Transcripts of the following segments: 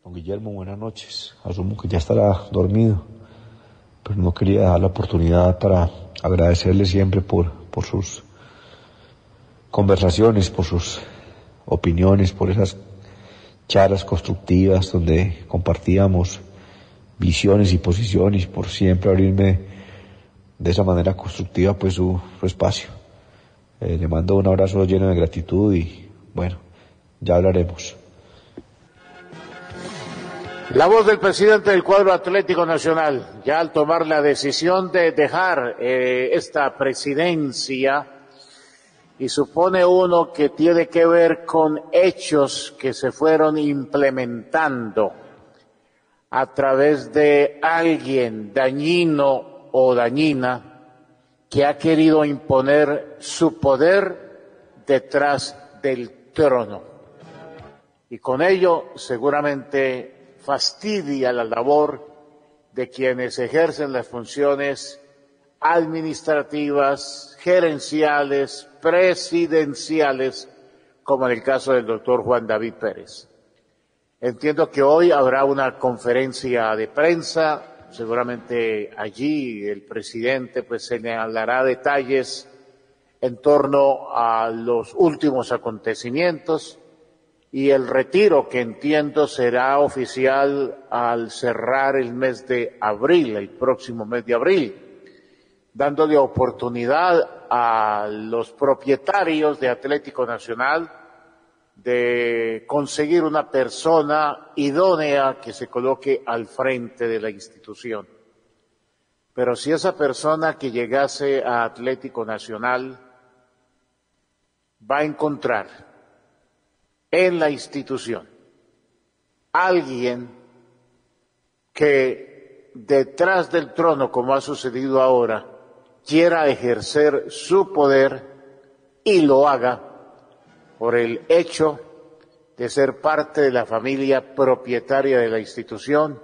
Don Guillermo, buenas noches. Asumo que ya estará dormido, pero no quería dejar la oportunidad para agradecerle siempre por sus conversaciones, por sus opiniones, por esas charlas constructivas donde compartíamos visiones y posiciones, por siempre abrirme de esa manera constructiva pues su espacio. Le mando un abrazo lleno de gratitud y bueno, ya hablaremos. La voz del presidente del cuadro Atlético Nacional, ya al tomar la decisión de dejar esta presidencia, y supone uno que tiene que ver con hechos que se fueron implementando a través de alguien dañino o dañina que ha querido imponer su poder detrás del trono. Y con ello seguramente fastidia la labor de quienes ejercen las funciones administrativas, gerenciales, presidenciales, como en el caso del doctor Juan David Pérez. Entiendo que hoy habrá una conferencia de prensa, seguramente allí el presidente pues señalará detalles en torno a los últimos acontecimientos y el retiro que entiendo será oficial al cerrar el mes de abril, el próximo mes de abril, dándole oportunidad a los propietarios de Atlético Nacional de conseguir una persona idónea que se coloque al frente de la institución. Pero si esa persona que llegase a Atlético Nacional va a encontrar en la institución alguien que detrás del trono, como ha sucedido ahora, quiera ejercer su poder y lo haga por el hecho de ser parte de la familia propietaria de la institución,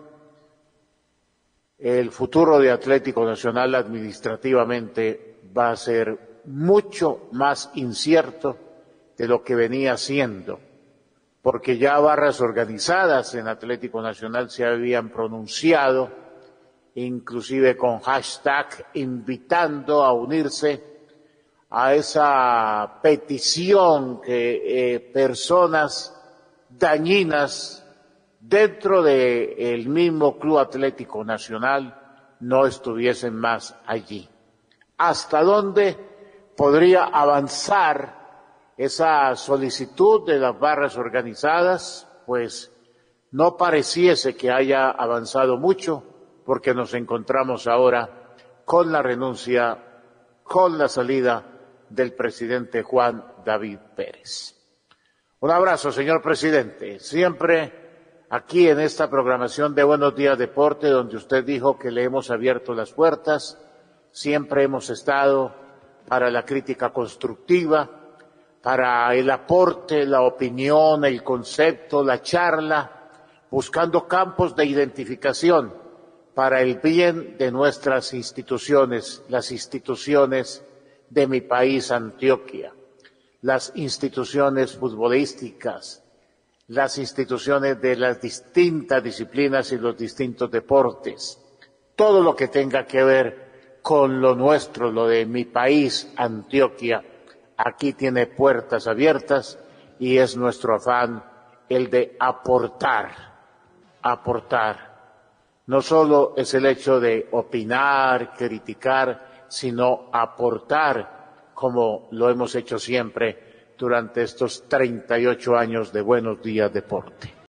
el futuro de Atlético Nacional administrativamente va a ser mucho más incierto de lo que venía siendo, porque ya barras organizadas en Atlético Nacional se habían pronunciado, inclusive con hashtag invitando a unirse a esa petición que personas dañinas dentro del mismo Club Atlético Nacional no estuviesen más allí. ¿Hasta dónde podría avanzar esa solicitud de las barras organizadas? Pues no pareciese que haya avanzado mucho, porque nos encontramos ahora con la renuncia, con la salida del presidente Juan David Pérez. Un abrazo, señor presidente. Siempre aquí en esta programación de Buenos Días Deporte, donde usted dijo que le hemos abierto las puertas, siempre hemos estado para la crítica constructiva, para el aporte, la opinión, el concepto, la charla, buscando campos de identificación para el bien de nuestras instituciones, las instituciones de mi país, Antioquia, las instituciones futbolísticas, las instituciones de las distintas disciplinas y los distintos deportes, todo lo que tenga que ver con lo nuestro, lo de mi país, Antioquia, aquí tiene puertas abiertas y es nuestro afán el de aportar. No solo es el hecho de opinar, criticar, sino aportar, como lo hemos hecho siempre durante estos 38 años de Buenos Días Deporte.